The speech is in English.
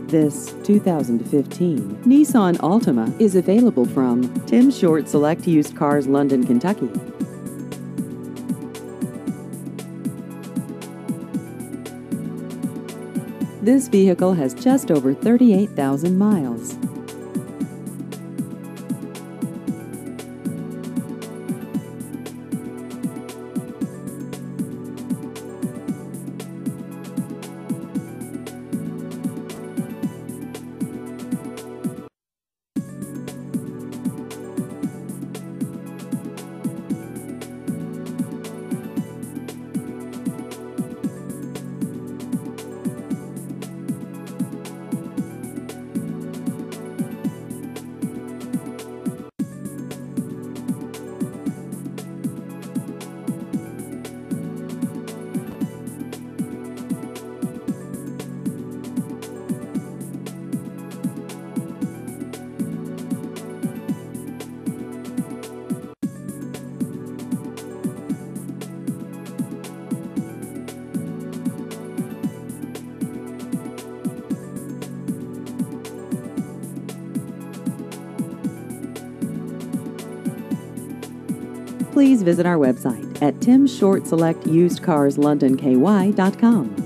This 2015 Nissan Altima is available from Tim Short Select Used Cars, London, Kentucky. This vehicle has just over 38,000 miles. Please visit our website at timshortselectusedcarslondonky.com.